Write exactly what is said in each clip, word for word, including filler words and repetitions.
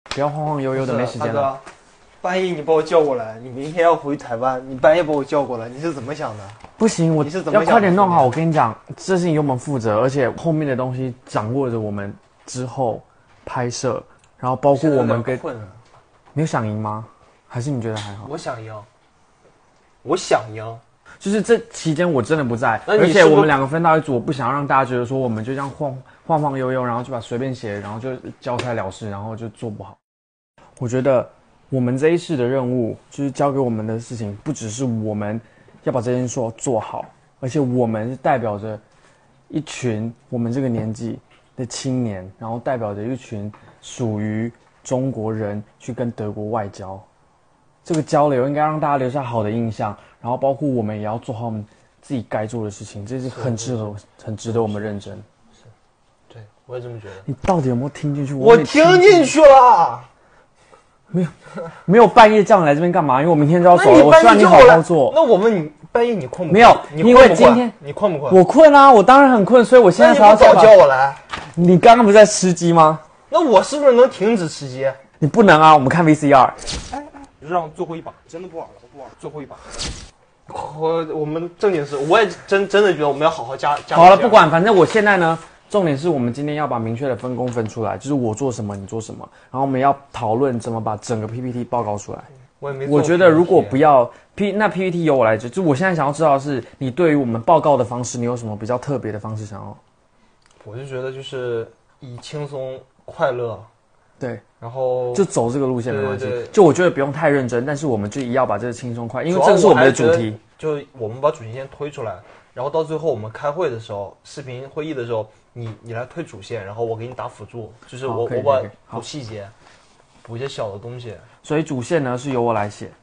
不要晃晃悠悠的，没时间了。 半夜你把我叫过来，你明天要回台湾，你半夜把我叫过来，你是怎么想的？ 不行，我你是怎么要快点弄好。我跟你讲，这事情由我们负责，而且后面的东西掌握着我们之后拍摄，然后包括我们跟没有想赢吗？还是你觉得还好？ 我想赢，我想赢。 就是这期间我真的不在，而且我们两个分到一组，我不想让大家觉得说我们就这样晃晃晃悠悠，然后就把随便写，然后就交差了事，然后就做不好。我觉得我们这一世的任务，就是交给我们的事情，不只是我们要把这件事做好，而且我们是代表着一群我们这个年纪的青年，然后代表着一群属于中国人去跟德国外交。这个交流应该让大家留下好的印象，然后包括我们也要做好我们自己该做的事情，这是很值得、很值得我们认真。 是，对，我也这么觉得。 你到底有没有听进去？ 我听进去了。 没有，没有半夜叫你来这边干嘛？因为我明天就要走了，我希望你好好做。 那我问你，半夜你困不困？ 没有，因为今天你困不困？ 我困啊，我当然很困，所以我现在才要早叫我来。 你刚刚不是在吃鸡吗？ 那我是不是能停止吃鸡？ 你不能啊，我们看 V C R。 哎哎，让最后一把，真的不玩了，不玩了，最后一把。 我我们正经事，我也真真的觉得我们要好好加加。 好了，不管，反正我现在呢。重点是我们今天要把明确的分工分出来，就是我做什么，你做什么，然后我们要讨论怎么把整个 P P T 报告出来。 我也没做。 我觉得如果不要 P， 那 P P T 由我来做。就我现在想要知道的是，你对于我们报告的方式，你有什么比较特别的方式想要？ 我就觉得就是以轻松快乐， 对， 然后就走这个路线没关系。 对对对就我觉得不用太认真，但是我们就一要把这个轻松快，因为这是我们的主题。 就我们把主题先推出来，然后到最后我们开会的时候，视频会议的时候。你你来推主线，然后我给你打辅助，就是我我把补细节，补一些小的东西。 所以主线呢是由我来写。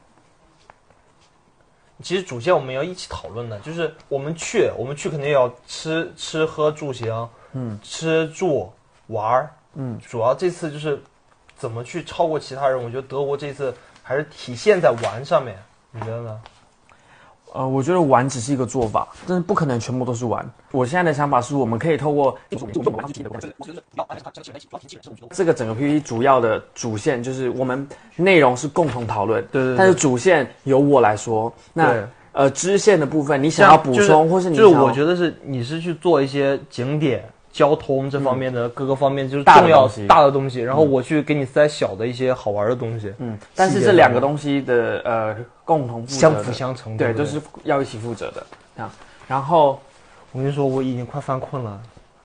其实主线我们要一起讨论的，就是我们去我们去肯定要吃吃喝住行，嗯，吃住玩，嗯，主要这次就是怎么去超过其他人。我觉得德国这次还是体现在玩上面，你觉得呢？ 呃，我觉得玩只是一个做法，但是不可能全部都是玩。我现在的想法是我们可以透过这个整个 P P T 主要的主线，就是我们内容是共同讨论， 对对对， 但是主线由我来说。那呃支线的部分，你想要补充，或是你就是我觉得是你是去做一些景点。交通这方面的各个方面就是重要大的东西，然后我去给你塞小的一些好玩的东西。嗯， 但是这两个东西的呃共同负责相辅相成， 对，都是要一起负责的。这样，然后我跟你说，我已经快犯困了。